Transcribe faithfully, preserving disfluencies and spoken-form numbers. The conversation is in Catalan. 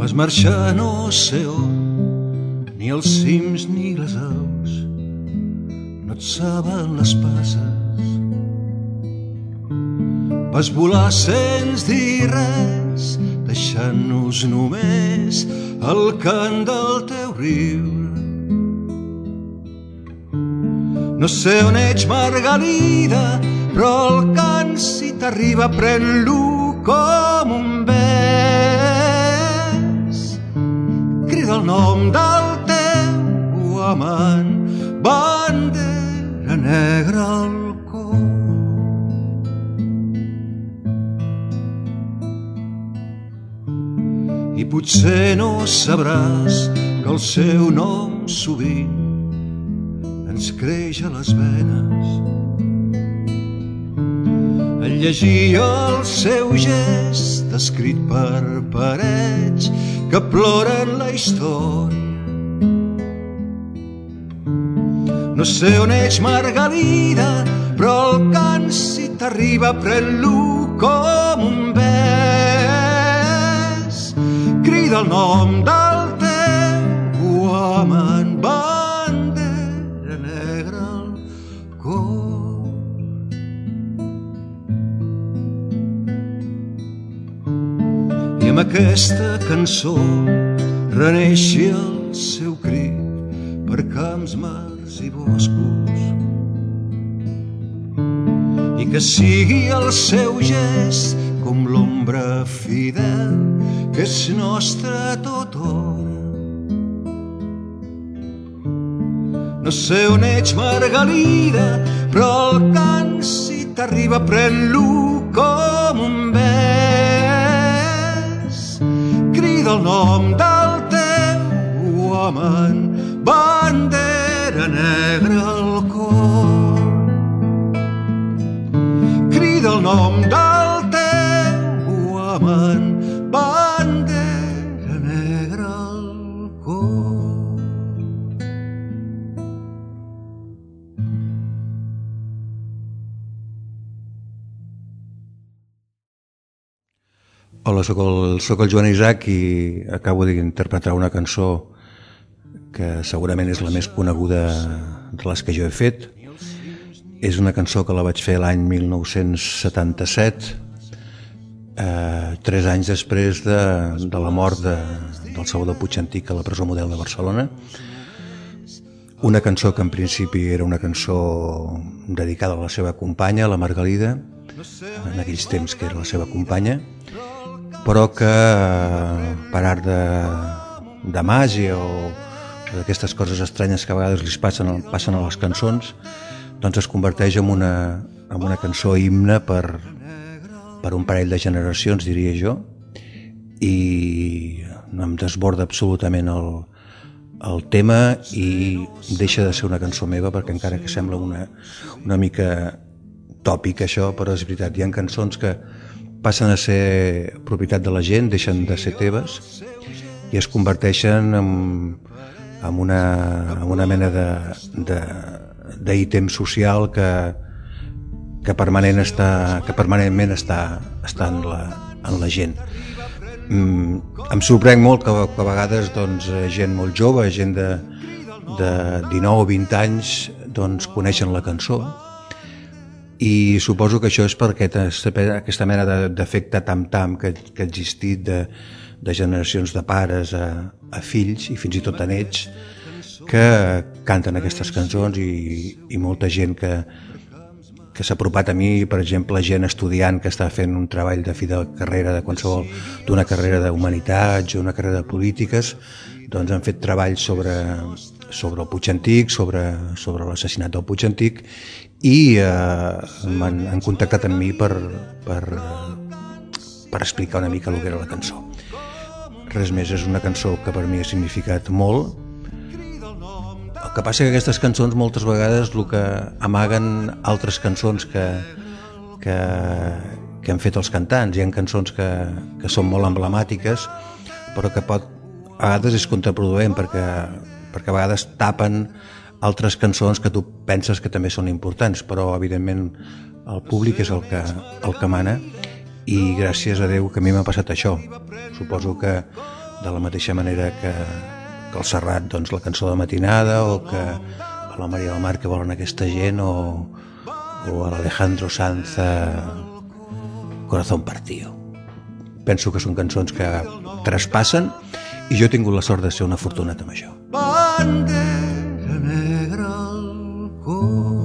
Vas marxar no sé on, ni els cims ni les aus, no et saben les passes. Vas volar sense dir res, deixant-nos només el cant del teu riure. No sé on ets, Margalida, però el cant si t'arriba pren-lo com un bes. Crida el nom del teu amant, bandera negra al cor. I potser no sabràs que el seu nom sovint ens creix a les venes. En llegir el seu gest escrit per parets que ploren la història. No sé on ets, Margalida, però el cant si t'arriba pren-lo com un bes. Crida el nom del teu amant, bandera negra al cor. I amb aquesta cançó reneixi el seu crit per camps, mars i boscos, i que sigui el seu gest com l'ombra fidel que és nostra tothora. No sé on ets, Margalida, però el cant si t'arriba pren-lo com un bes. Crida el nom del teu amant, bandera negra al cor. Crida el nom del teu amant, bandera negra al cor. Hola, soc el, soc el Joan Isaac i acabo d'interpretar una cançó que segurament és la més coneguda de les que jo he fet. És una cançó que la vaig fer l'any mil nou-cents setanta-set, eh, tres anys després de, de la mort de, del Salvador Puig Antich a la presó Model de Barcelona. Una cançó que en principi era una cançó dedicada a la seva companya, la Margalida, en aquells temps que era la seva companya, però que per art de, de màgia o d'aquestes coses estranyes que a vegades li passen, passen a les cançons, doncs es converteix en una, en una cançó himne per, per un parell de generacions, diria jo, i em desborda absolutament el, el tema i deixa de ser una cançó meva, perquè encara que sembla una, una mica tòpic això, però és veritat, hi ha cançons que passen a ser propietat de la gent, deixen de ser teves i es converteixen en, en, una, en una mena de, de, d'ítem social que, que, permanent està, que permanentment està, està en, la, en la gent. Mm, em sorprèn molt que, que a vegades doncs, gent molt jove, gent de, de dinou o vint anys, doncs, coneixen la cançó, i suposo que això és per aquesta, aquesta mena d'efecte tam-tam que, que ha existit de, de generacions de pares a, a fills i fins i tot a nets que canten aquestes cançons, i, i molta gent que, que s'ha apropat a mi, per exemple gent estudiant que està fent un treball de fi de carrera de qualsevol, d'una carrera d'humanitats o una carrera de polítiques, doncs han fet treballs sobre, sobre el Puig Antich, sobre, sobre l'assassinat del Puig Antich, i eh, m'han han contactat amb mi per, per, per explicar una mica el que era la cançó. Res més, és una cançó que per mi ha significat molt. El que passa que aquestes cançons moltes vegades el que amaguen altres cançons que, que, que han fet els cantants. Hi ha cançons que, que són molt emblemàtiques, però que pot, a vegades és contraproduent, perquè, perquè a vegades tapen altres cançons que tu penses que també són importants, però evidentment el públic és el que, el que mana, i gràcies a Déu que a mi m'ha passat això. Suposo que de la mateixa manera que, que el Serrat, doncs, la cançó de matinada, o que a la Maria del Mar, que volen aquesta gent, o, o a l'Alejandro Sanz, Corazón Partido. Penso que són cançons que traspassen, i jo he tingut la sort de ser un afortunat amb això. Bandera negra al cor.